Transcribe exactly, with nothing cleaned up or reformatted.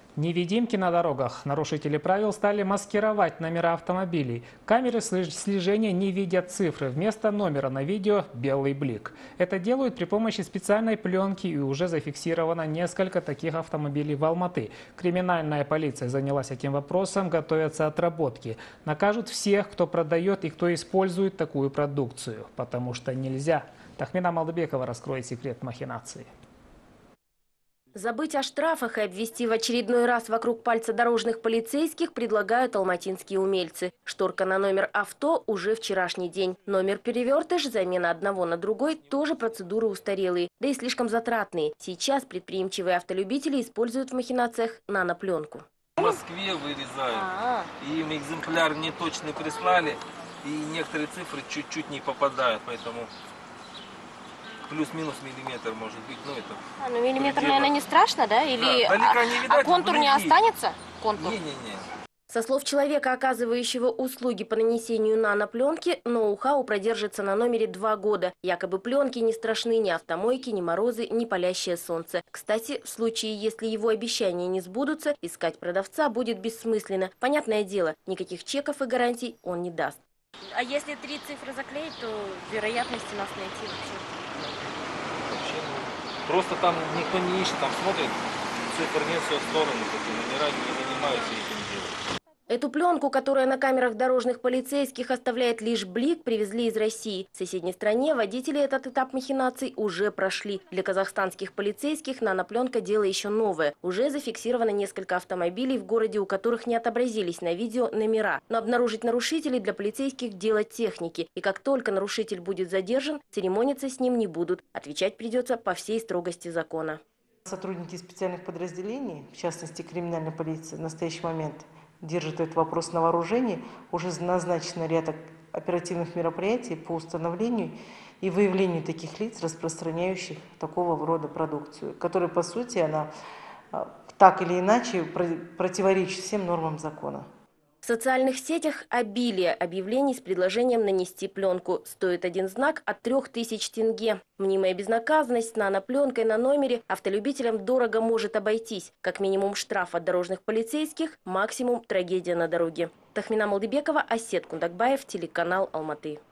Невидимки на дорогах. Нарушители правил стали маскировать номера автомобилей. Камеры слеж- слежения не видят цифры. Вместо номера на видео белый блик. Это делают при помощи специальной пленки, и уже зафиксировано несколько таких автомобилей в Алматы. Криминальная полиция занялась этим вопросом, готовятся отработки. Накажут всех, кто продает и кто использует такую продукцию. Потому что нельзя. Тахмина Малдыбекова раскроет секрет махинации. Забыть о штрафах и обвести в очередной раз вокруг пальца дорожных полицейских предлагают алматинские умельцы. Шторка на номер авто уже вчерашний день. Номер перевертыш, замена одного на другой – тоже процедуры устарелые, да и слишком затратные. Сейчас предприимчивые автолюбители используют в махинациях нанопленку. В Москве вырезают. А -а. И им экземпляр неточный прислали, и некоторые цифры чуть-чуть не попадают, поэтому... Плюс-минус миллиметр может быть, ну это... А, ну миллиметр, предельно. наверное, не страшно, да? Или Да, далеко а, не видать, а контур не вблизи. останется? Контур? Не-не-не. Со слов человека, оказывающего услуги по нанесению нанопленки, ноу-хау продержится на номере два года. Якобы пленки не страшны ни автомойки, ни морозы, ни палящее солнце. Кстати, в случае, если его обещания не сбудутся, искать продавца будет бессмысленно. Понятное дело, никаких чеков и гарантий он не даст. А если три цифры заклеить, то вероятности нас найти вообще... Просто там никто не ищет, там смотрит, цифр нет, все в сторону, номера не занимаются этим делом. Эту пленку, которая на камерах дорожных полицейских оставляет лишь блик, привезли из России. В соседней стране водители этот этап махинаций уже прошли. Для казахстанских полицейских нанопленка – дело еще новое. Уже зафиксировано несколько автомобилей в городе, у которых не отобразились на видео номера. Но обнаружить нарушителей для полицейских – дело техники. И как только нарушитель будет задержан, церемониться с ним не будут. Отвечать придется по всей строгости закона. Сотрудники специальных подразделений, в частности криминальной полиции, в настоящий момент держит этот вопрос на вооружении. Уже назначено ряд оперативных мероприятий по установлению и выявлению таких лиц, распространяющих такого рода продукцию, которая, по сути, она так или иначе противоречит всем нормам закона. В социальных сетях обилие объявлений с предложением нанести пленку. Стоит один знак от трех тысяч тенге. Мнимая безнаказанность с нанопленкой на номере автолюбителям дорого может обойтись. Как минимум штраф от дорожных полицейских, максимум трагедия на дороге. Тахмина Малдыбекова, Асет Кундакбаев, телеканал Алматы.